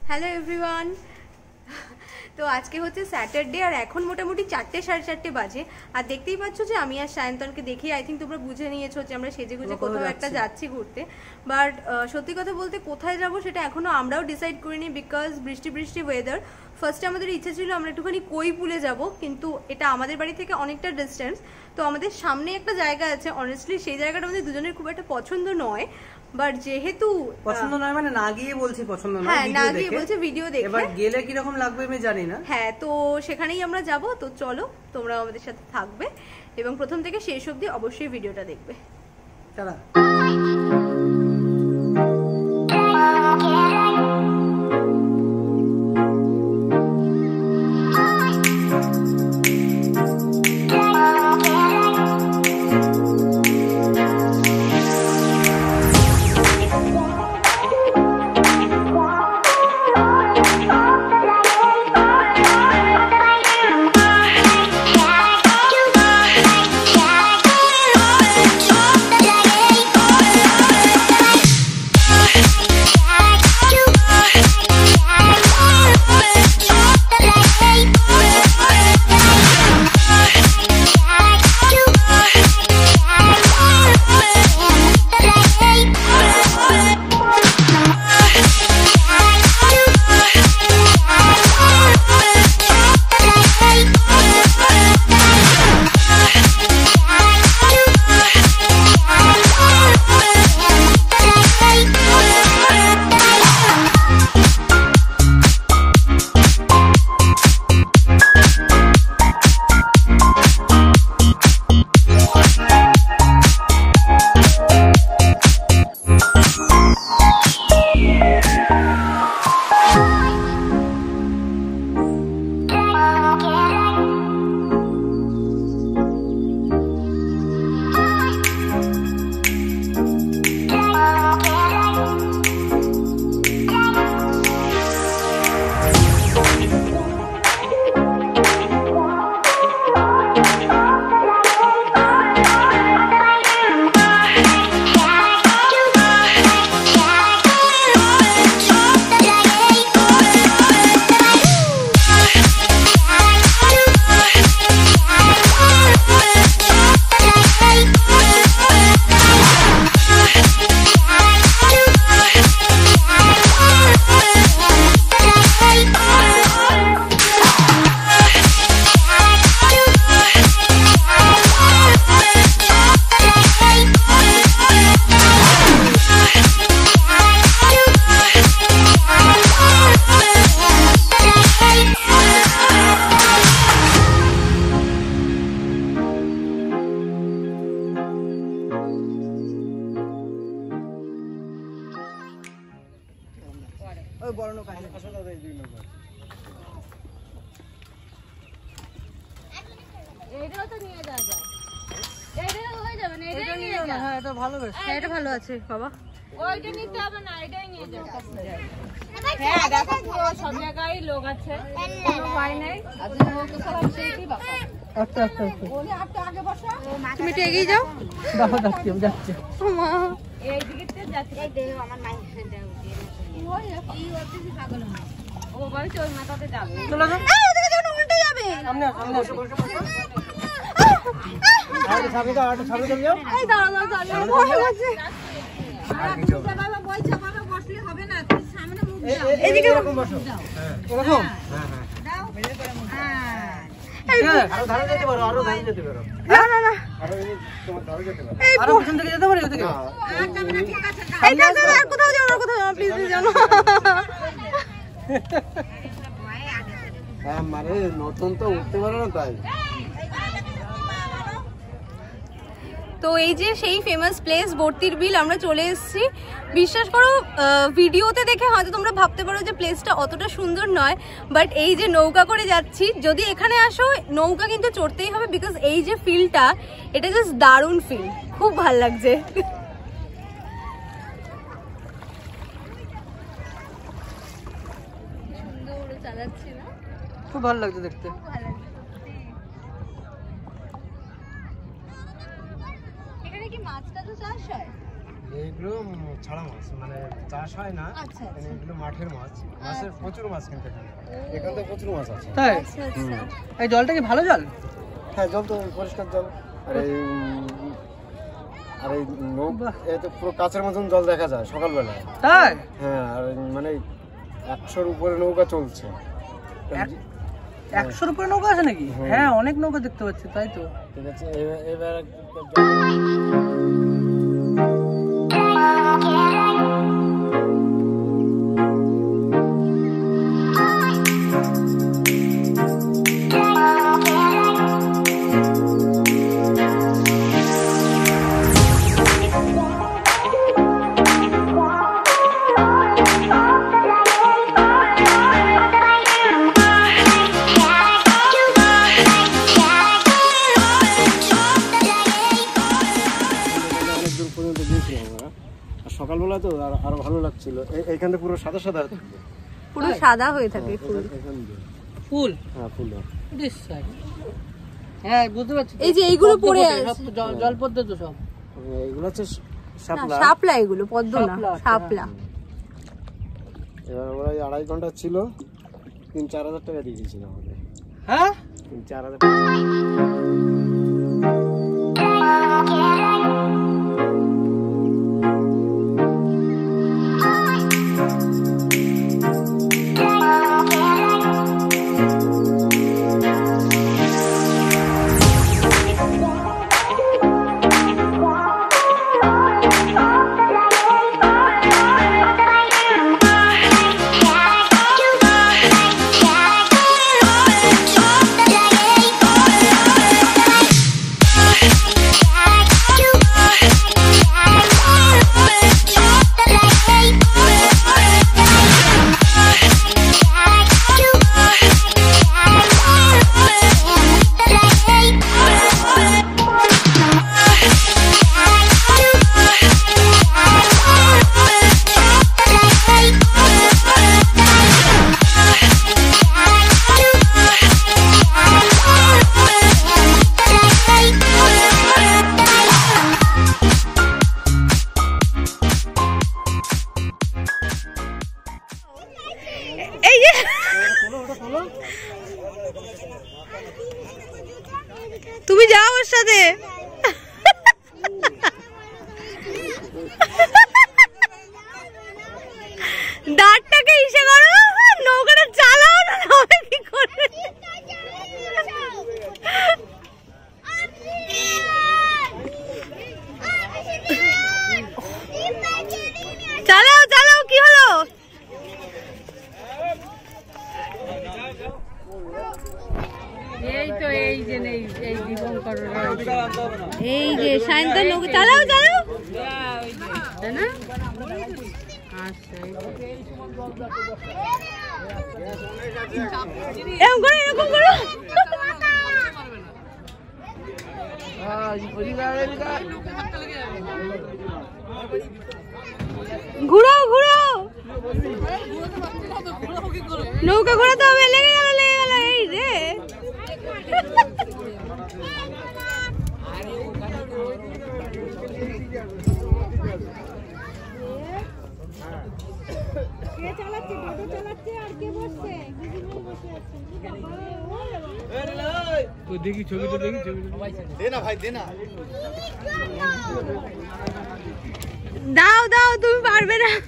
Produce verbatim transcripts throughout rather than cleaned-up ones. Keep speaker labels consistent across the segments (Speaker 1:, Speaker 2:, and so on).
Speaker 1: Hello everyone. তো আজকে হচ্ছে স্যাটারডে আর এখন মোটামুটি চারটে সাড়ে চারটে বাজে। আর দেখতেই পাচ্ছ যে আমি আর সায়ন্তনকে দেখি আই থিঙ্ক তোমরা বুঝে নিয়েছো যে আমরা সেজে গুজে কোথাও একটা যাচ্ছি ঘুরতে। বাট সত্যি কথা বলতে কোথায় যাব সেটা এখনো আমরাও ডিসাইড করিনি, বিকজ বৃষ্টি বৃষ্টি ওয়েদার। ফার্স্টে আমাদের ইচ্ছে ছিল আমরা একটুখানি কৈপুলে যাব, কিন্তু এটা আমাদের বাড়ি থেকে অনেকটা ডিস্টেন্স। তো আমাদের সামনে একটা জায়গা আছে, অনেস্টলি সেই জায়গাটা আমাদের দুজনের খুব একটা পছন্দ নয়, বাট যেহেতু
Speaker 2: পছন্দ নয় মানে না গিয়ে বলছি পছন্দ নয়,
Speaker 1: হ্যাঁ না গিয়ে বলছে ভিডিও দেখে,
Speaker 2: এবার গেলে কি রকম লাগবে আমি জানি না।
Speaker 1: হ্যাঁ তো সেখানেই আমরা যাব। তো চলো তোমরা আমাদের সাথে থাকবে এবং প্রথম থেকে শেষ অবধি অবশ্যই ভিডিওটা দেখবে।
Speaker 2: চলো।
Speaker 1: ভালো আছে বাবা,
Speaker 3: ওইটা নিতে হবে না, এটাই নিয়ে যাও। হ্যাঁ দেখো সব জায়গায় লোক আছে, কোনো ভয় নেই।
Speaker 2: আচ্ছা আচ্ছা
Speaker 3: বলে আপনি আগে বসো,
Speaker 1: তুমি একটু এগিয়ে যাও।
Speaker 2: দেখো যাচ্ছি আমি যাচ্ছি।
Speaker 1: মা
Speaker 3: এই দিকে যাচ্ছে, এই দেখো আমার মাই ফ্রেন্ড ওই এই ওদিকে পাগল না, ও বলছে ওই মাথাতে যাবে।
Speaker 2: চলো যাও,
Speaker 1: এই ওদিকে যাও, উল্টে যাবে।
Speaker 2: সামনে সামনে বসো বসো বসো। আরে সামনে যাও, আরে সামনে যাও।
Speaker 1: এই দাঁড়াও দাঁড়াও, ভয় লাগছে।
Speaker 3: বাবা বলছে বাবা বসলে হবে না, তুই সামনে মুখ দাও।
Speaker 2: এদিকে এরকম বসো। হ্যাঁ এরকম, হ্যাঁ হ্যাঁ
Speaker 3: দাও। হ্যাঁ
Speaker 2: আরো ধারে যেতে পারো, আরো ধারে যেতে পারো।
Speaker 1: না না না,
Speaker 2: আরো এই তোমার ধারে যেতে পারো। আরো পিছন থেকে যেতে পারো ওদিকে।
Speaker 3: ক্যামেরা ঠিক আছে।
Speaker 1: এই না না, আর কোথাও যাও না, কোথাও যাও প্লিজ প্লিজ যাও না।
Speaker 2: হ্যাঁ মানে নতুন তো উঠতে পারো না তাই।
Speaker 1: তো এই যে সেই ফেমাস প্লেস বর্তির বিল আমরা চলে এসেছি। বিশ্বাস করো ভিডিওতে দেখে হয়তো তোমরা ভাবতে পারো যে প্লেসটা অতটা সুন্দর নয়, বাট এই যে নৌকা করে যাচ্ছি, যদি এখানে আসো নৌকা কিন্তু চড়তেই হবে, বিকজ এই যে ফিলটা এটা জাস্ট দারুণ ফিল, খুব ভাল লাগছে। চালাচ্ছি না,
Speaker 2: খুব ভালো লাগছে দেখতে।
Speaker 1: এখানে কি মাছটা তো চাষ হয়?
Speaker 2: এইগুলো ছাড়া মাছ, মানে চাষ হয় না,
Speaker 1: আচ্ছা
Speaker 2: মানে এগুলো মাঠের মাছ। মাছের প্রচুর মাছ কিন্তু এখানে, এখানে প্রচুর মাছ আছে।
Speaker 4: তাই
Speaker 1: আচ্ছা আচ্ছা
Speaker 4: এই জলটা কি ভালো জল?
Speaker 2: হ্যাঁ, জল তো পরিষ্কার জল। আর এই আর এই নৌকা এতে পুরো কাছের মতন জল দেখা যায় সকালবেলায়।
Speaker 4: তাই
Speaker 2: হ্যাঁ, আর মানে একশোর উপরে নৌকা চলছে।
Speaker 4: এক- একশোর উপরে নৌকা আছে নাকি? হ্যাঁ, অনেক নৌকা দেখতে পাচ্ছি, তাই তো।
Speaker 2: ঠিক আছে, এবার এবার সকালবেলা তো আর আরো ভালো লাগছিল। এইখান থেকে পুরো সাদা সাদা থাকবে,
Speaker 1: পুরো সাদা হয়ে থাকে ফুল।
Speaker 2: এখান দিয়ে।
Speaker 4: ফুল
Speaker 2: হ্যাঁ, ফুল।
Speaker 4: বেশ সাই। হ্যাঁ, বুঝতে পারছি তো।
Speaker 1: এই যে এইগুলো
Speaker 4: পদ্ম
Speaker 1: পড়ে
Speaker 4: ফোটে,
Speaker 1: আছে।
Speaker 4: সব জল- জলপদ্ম তো সব।
Speaker 2: এগুলো হচ্ছে
Speaker 1: না,
Speaker 2: শাপলা।
Speaker 1: শাপলা এগুলো, পদ্ম না,
Speaker 4: শাপলা, আচ্ছা,
Speaker 1: শাপলা।
Speaker 2: এবার ওরা এই আড়াই ঘন্টা ছিল, তিন চার হাজার টাকা দিয়ে দিয়েছিল আমাদের।
Speaker 4: হ্যাঁ,
Speaker 2: তিন চার হাজার
Speaker 1: এই যে তুমি যাও ওর সাথে। দাঁতটাকে ইসে করো, নৌকাটা চালাও না, হবে কি করে? চালাও চালাও, কি হলো?
Speaker 3: এই তো এই যে নেই এই দীপঙ্কর
Speaker 1: এই যে সায়ন্তন নৌকা চালাও চালাও,
Speaker 3: তাই না? আচ্ছা,
Speaker 1: এরকম করো এরকম করো। ঘুরাও ঘুরাও, নৌকা ঘোরাতে হবে। লেগে গেল লেগে গেল, এই রে।
Speaker 4: দেখি ছবিটা, দেখি ছবিটা।
Speaker 2: দে না ভাই, দে না।
Speaker 1: দাও দাও, তুমি পারবে না।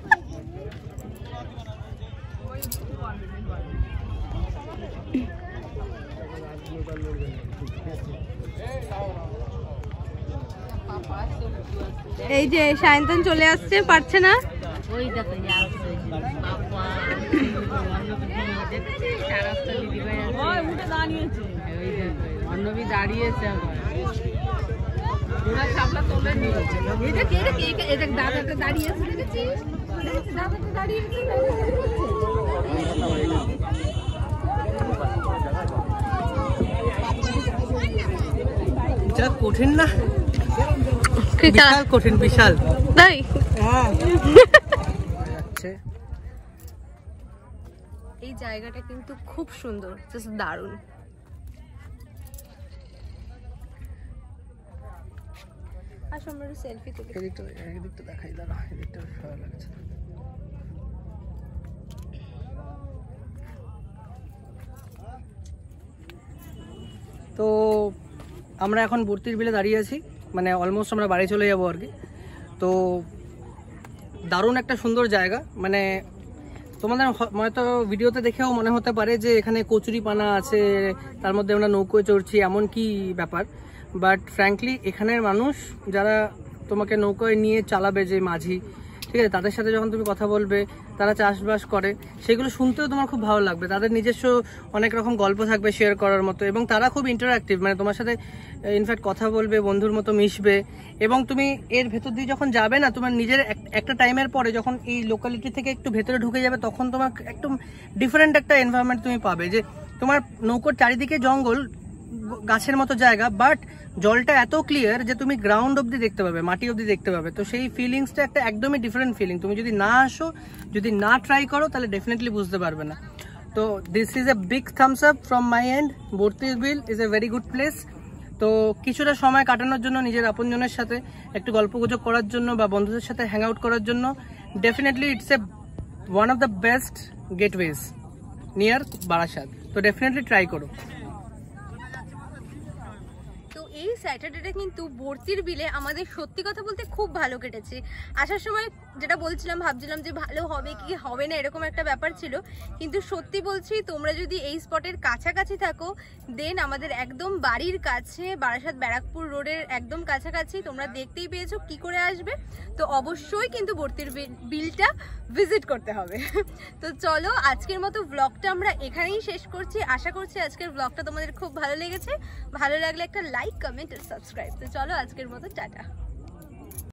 Speaker 1: এই যে সায়ন্তন চলে আসছে, পারছে না।
Speaker 3: ওই দেখো আসছে বাবা, দেখছিস চার রাস্তা দিদি ভাই আছে, ওই উঠে দাঁড়িয়েছে, ওই দেখো অন্নবী দাঁড়িয়েছে আবার, ওরা ছাপলা তোলে নিয়েছে। এই দেখ এই দেখ এই দেখ দাদাটা দাঁড়িয়েছে, দেখেছিস দাদাটা দাঁড়িয়েছে।
Speaker 4: যা কঠিন না, বিশাল কঠিন, বিশাল।
Speaker 1: তাই এই জায়গাটা কিন্তু খুব সুন্দর, জাস্ট দারুণ। আসো আমরা সেলফি তুলি।
Speaker 4: এদিকটা এদিকটা দেখাই, দাঁড়া, এদিকটা ভালো লাগছে। তো আমরা এখন বর্তির বিলে দাঁড়িয়ে আছি, মানে অলমোস্ট আমরা বাড়ি চলে যাবো আর কি। তো দারুণ একটা সুন্দর জায়গা, মানে তোমাদের হয়তো ভিডিওতে দেখেও মনে হতে পারে যে এখানে কচুরি পানা আছে, তার মধ্যে আমরা নৌকোয় চড়ছি, এমন কি ব্যাপার। বাট ফ্র্যাঙ্কলি এখানের মানুষ যারা তোমাকে নৌকোয় নিয়ে চালাবে, যে মাঝি, ঠিক আছে, তাদের সাথে যখন তুমি কথা বলবে, তারা চাষবাস করে, সেগুলো শুনতেও তোমার খুব ভালো লাগবে। তাদের নিজস্ব অনেক রকম গল্প থাকবে শেয়ার করার মতো, এবং তারা খুব ইন্টারঅ্যাক্টিভ, মানে তোমার সাথে ইনফ্যাক্ট কথা বলবে, বন্ধুর মতো মিশবে। এবং তুমি এর ভেতর দিয়ে যখন যাবে না, তোমার নিজের একটা টাইমের পরে যখন এই লোকালিটি থেকে একটু ভেতরে ঢুকে যাবে, তখন তোমার একদম ডিফারেন্ট একটা এনভায়রনমেন্ট তুমি পাবে, যে তোমার নৌকোর চারিদিকে জঙ্গল, গাছের মতো জায়গা, বাট জলটা এত ক্লিয়ার যে তুমি গ্রাউন্ড অব্দি দেখতে পাবে, মাটি অব্দি দেখতে পাবে। তো সেই ফিলিংসটা একটা একদমই ডিফারেন্ট ফিলিং। তুমি যদি না আসো, যদি না ট্রাই করো, তাহলে ডেফিনেটলি বুঝতে পারবে না। তো this is a big thumbs up from my end. Bortir Beel is a very good place. তো কিছুটা সময় কাটানোর জন্য, নিজের আপনজনের সাথে একটু গল্পগুজব করার জন্য, বা বন্ধুদের সাথে হ্যাং আউট করার জন্য, definitely it's a one of the best gateways near Barasat. তো ডেফিনেটলি ট্রাই করো।
Speaker 1: এই স্যাটারডেটা কিন্তু বর্তির বিলে আমাদের সত্যি কথা বলতে খুব ভালো কেটেছে। আসার সময় যেটা বলছিলাম, ভাবছিলাম যে ভালো হবে কি হবে না, এরকম একটা ব্যাপার ছিল। কিন্তু সত্যি বলছি, তোমরা যদি এই স্পটের কাছাকাছি থাকো, দেন আমাদের একদম বাড়ির কাছে, বারাসাত ব্যারাকপুর রোডের একদম কাছাকাছি, তোমরা দেখতেই পেয়েছো কি করে আসবে। তো অবশ্যই কিন্তু বর্তির বিলটা ভিজিট করতে হবে। তো চলো, আজকের মতো ব্লগটা আমরা এখানেই শেষ করছি। আশা করছি আজকের ব্লগটা তোমাদের খুব ভালো লেগেছে। ভালো লাগলে একটা লাইক, কমেন্ট আর সাবস্ক্রাইব। তো চলো, আজকের মতো টাটা।